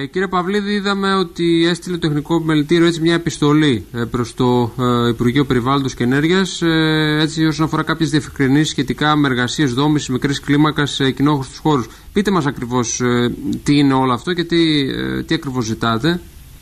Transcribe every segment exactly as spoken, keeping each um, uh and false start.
Ε, κύριε Παυλίδη, είδαμε ότι έστειλε το Τεχνικό Επιμελητήριο έτσι μια επιστολή ε, προς το ε, Υπουργείο Περιβάλλοντος και Ενέργειας ε, έτσι όσον αφορά κάποιες διευκρινήσεις σχετικά με εργασίες δόμησης μικρής κλίμακας σε κοινόχρηστους χώρους. Πείτε μας ακριβώς ε, τι είναι όλο αυτό και τι, ε, τι ακριβώς ζητάτε.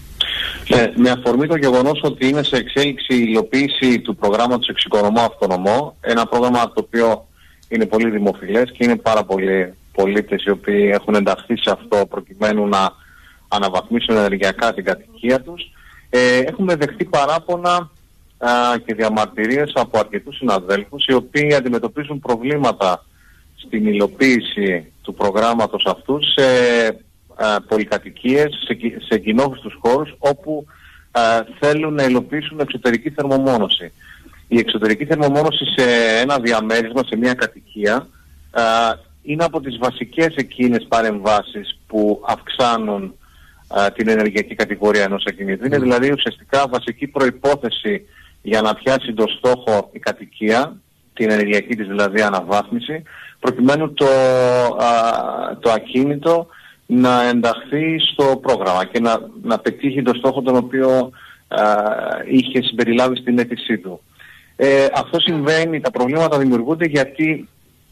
Ε, με αφορμή το γεγονός ότι είναι σε εξέλιξη η υλοποίηση του προγράμματος Εξοικονομώ Αυτονομώ, ένα πρόγραμμα το οποίο είναι πολύ δημοφιλές και είναι πάρα πολλοί πολίτες οι οποίοι έχουν ενταχθεί σε αυτό προκειμένου να αναβαθμίσουν ενεργειακά την κατοικία τους. Ε, έχουμε δεχτεί παράπονα α, και διαμαρτυρίες από αρκετούς συναδέλφους οι οποίοι αντιμετωπίζουν προβλήματα στην υλοποίηση του προγράμματος αυτού σε α, πολυκατοικίες, σε, σε κοινόχρηστους χώρους όπου α, θέλουν να υλοποιήσουν εξωτερική θερμομόνωση. Η εξωτερική θερμομόνωση σε ένα διαμέρισμα, σε μια κατοικία, α, είναι από τις βασικές εκείνες παρεμβάσεις που αυξάνουν α, την ενεργειακή κατηγορία ενός ακινήτου. Είναι δηλαδή ουσιαστικά βασική προϋπόθεση για να πιάσει το στόχο η κατοικία, την ενεργειακή της δηλαδή αναβάθμιση, προκειμένου το, α, το ακίνητο να ενταχθεί στο πρόγραμμα και να, να πετύχει το στόχο τον οποίο α, είχε συμπεριλάβει στην αίτησή του. Ε, αυτό συμβαίνει, τα προβλήματα δημιουργούνται γιατί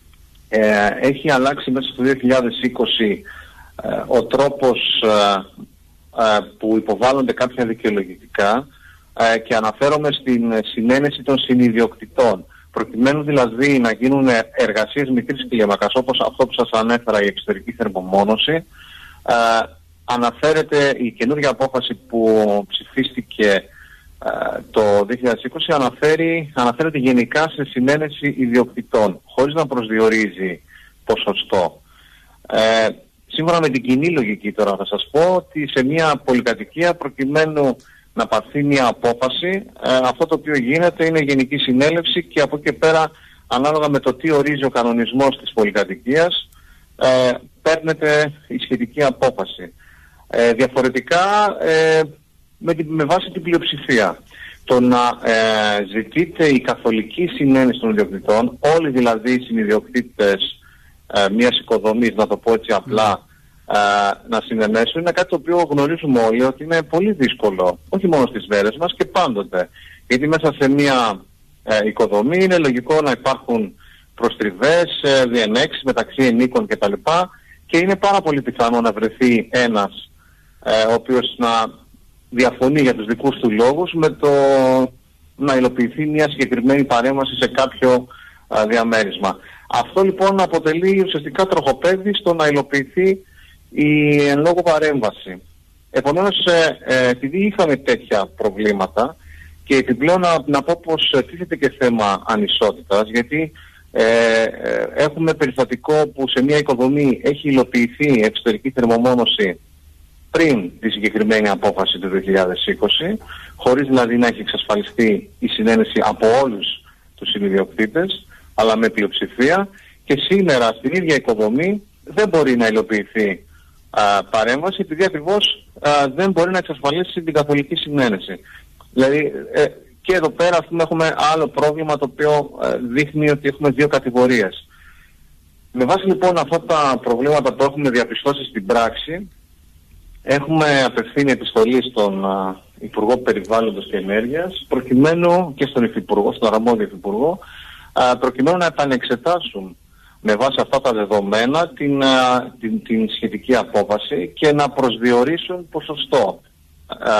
ε, έχει αλλάξει μέσα στο δύο χιλιάδες είκοσι ε, ο τρόπος ε, ε, που υποβάλλονται κάποια δικαιολογητικά ε, και αναφέρομαι στην συνένεση των συνιδιοκτητών. Προκειμένου δηλαδή να γίνουν εργασίες μικρής κλίμακας όπως αυτό που σας ανέφερα, η εξωτερική θερμομόνωση, ε, αναφέρεται η καινούργια απόφαση που ψηφίστηκε το δύο χιλιάδες είκοσι αναφέρει, αναφέρεται γενικά σε συνένεση ιδιοκτητών, χωρίς να προσδιορίζει ποσοστό. Ε, σύμφωνα με την κοινή λογική τώρα θα σας πω ότι σε μια πολυκατοικία προκειμένου να πάρθει μια απόφαση, ε, αυτό το οποίο γίνεται είναι γενική συνέλευση και από εκεί και πέρα ανάλογα με το τι ορίζει ο κανονισμός της πολυκατοικίας ε, παίρνεται η σχετική απόφαση. Ε, διαφορετικά ε, Με, την, με βάση την πλειοψηφία. Το να ε, ζητείται η καθολική συνένεση των ιδιοκτητών, όλοι δηλαδή οι συνιδιοκτήτες ε, μιας οικοδομής, να το πω έτσι απλά, ε, να συνενέσουν, είναι κάτι το οποίο γνωρίζουμε όλοι ότι είναι πολύ δύσκολο, όχι μόνο στις μέρες μας και πάντοτε. Γιατί μέσα σε μια ε, οικοδομή είναι λογικό να υπάρχουν προστριβές, ε, διενέξεις μεταξύ ενίκων κτλ. Και είναι πάρα πολύ πιθανό να βρεθεί ένας ε, ο οποίος να διαφωνεί για τους δικούς του λόγους με το να υλοποιηθεί μια συγκεκριμένη παρέμβαση σε κάποιο α, διαμέρισμα. Αυτό λοιπόν αποτελεί ουσιαστικά τροχοπέδι στο να υλοποιηθεί η εν λόγω παρέμβαση. Επομένως, ε, ε, επειδή είχαμε τέτοια προβλήματα και επιπλέον να, να πω πως τίθεται και θέμα ανισότητας, γιατί ε, ε, έχουμε περιστατικό που σε μια οικοδομή έχει υλοποιηθεί εξωτερική θερμομόνωση πριν τη συγκεκριμένη απόφαση του δύο χιλιάδες είκοσι, χωρίς δηλαδή να έχει εξασφαλιστεί η συνένεση από όλους τους συνιδιοκτήτες, αλλά με πλειοψηφία, και σήμερα στην ίδια οικοδομή δεν μπορεί να υλοποιηθεί α, παρέμβαση, επειδή ακριβώς α, δεν μπορεί να εξασφαλίσει την καθολική συνένεση. Δηλαδή ε, και εδώ πέρα ας πούμε, έχουμε άλλο πρόβλημα το οποίο ε, δείχνει ότι έχουμε δύο κατηγορίες. Με βάση λοιπόν αυτά τα προβλήματα που έχουμε διαπιστώσει στην πράξη, έχουμε απευθύνει επιστολή στον α, Υπουργό Περιβάλλοντος και Ενέργειας προκειμένου και στον Υφυπουργό, στον αρμόδιο Υφυπουργό, α, προκειμένου να επανεξετάσουν με βάση αυτά τα δεδομένα την, α, την, την σχετική απόφαση και να προσδιορίσουν ποσοστό. Α,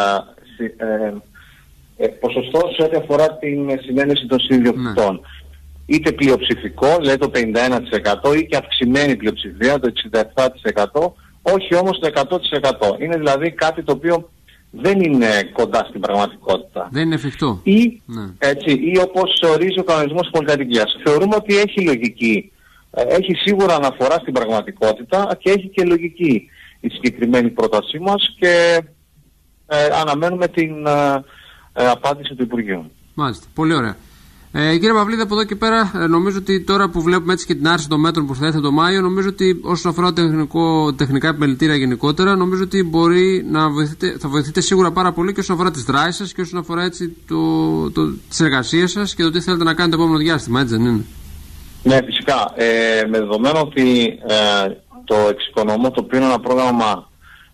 ε, ε, ποσοστό σε ό,τι αφορά την συνένεση των συνδιοκτητών. Mm. Είτε πλειοψηφικό, δηλαδή το πενήντα ένα τοις εκατό, ή και αυξημένη πλειοψηφία, το εξήντα επτά τοις εκατό, όχι όμως το εκατό τοις εκατό. Είναι δηλαδή κάτι το οποίο δεν είναι κοντά στην πραγματικότητα. Δεν είναι εφικτό. Ή, ναι. έτσι, ή όπως ορίζει ο κανονισμός της πολυκατοικίας. Θεωρούμε ότι έχει λογική. Έχει σίγουρα αναφορά στην πραγματικότητα και έχει και λογική η συγκεκριμένη πρότασή μας και ε, αναμένουμε την ε, ε, απάντηση του Υπουργείου. Μάλιστα. Πολύ ωραία. Ε, κύριε Παυλίδη, από εδώ και πέρα, ε, νομίζω ότι τώρα που βλέπουμε έτσι και την άρση των μέτρων που θα έρθει το Μάιο, νομίζω ότι όσον αφορά τεχνικό, τεχνικά επιμελητήρια γενικότερα, νομίζω ότι μπορεί να βοηθείτε, θα βοηθείτε σίγουρα πάρα πολύ και όσον αφορά τις δράσεις σας και όσον αφορά έτσι το, το, τις εργασίες σας και το τι θέλετε να κάνετε το επόμενο διάστημα, έτσι δεν είναι? Ναι, φυσικά. Ε, με δεδομένο ότι ε, το Εξοικονομώ, το οποίο είναι ένα πρόγραμμα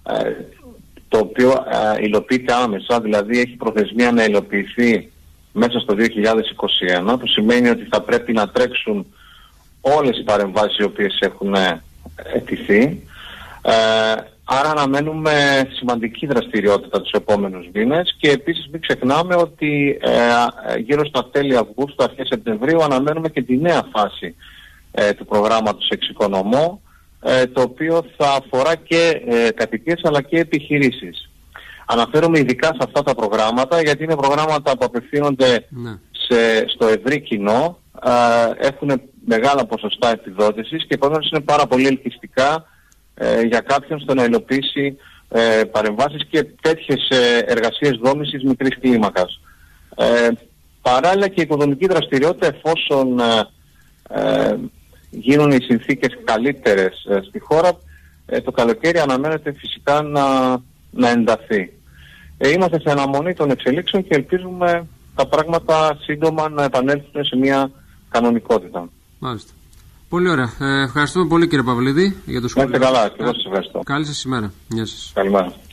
ε, το οποίο ε, υλοποιείται άμεσα, δηλαδή έχει προθεσμία να υλοποιηθεί μέσα στο δύο χιλιάδες είκοσι ένα, που σημαίνει ότι θα πρέπει να τρέξουν όλες οι παρεμβάσεις οι οποίες έχουν αιτηθεί. Ε, άρα αναμένουμε σημαντική δραστηριότητα τους επόμενους μήνες και επίσης μην ξεχνάμε ότι ε, γύρω στα τέλη Αυγούστου, αρχές Σεπτεμβρίου αναμένουμε και τη νέα φάση ε, του προγράμματος Εξοικονομώ, ε, το οποίο θα αφορά και ε, κατοικίες αλλά και επιχειρήσεις. Αναφέρομαι ειδικά σε αυτά τα προγράμματα γιατί είναι προγράμματα που απευθύνονται ναι. σε, στο ευρύ κοινό, ε, έχουν μεγάλα ποσοστά επιδότησης και επομένως είναι πάρα πολύ ελκυστικά ε, για κάποιον στο να υλοποιήσει ε, παρεμβάσεις και τέτοιες ε, εργασίες δόμησης μικρής κλίμακας. Ε, παράλληλα και η οικοδομική δραστηριότητα, εφόσον ε, ε, γίνουν οι συνθήκες καλύτερες ε, στη χώρα, ε, το καλοκαίρι αναμένεται φυσικά να, να ενταθεί. Ε, είμαστε σε αναμονή των εξελίξεων και ελπίζουμε τα πράγματα σύντομα να επανέλθουν σε μια κανονικότητα. Μάλιστα. Πολύ ωραία. Ε, ευχαριστούμε πολύ κύριε Παυλίδη για το σχόλιο. Να είστε καλά και εγώ σας ευχαριστώ. Καλή σας ημέρα. Γεια σας. Καλημέρα.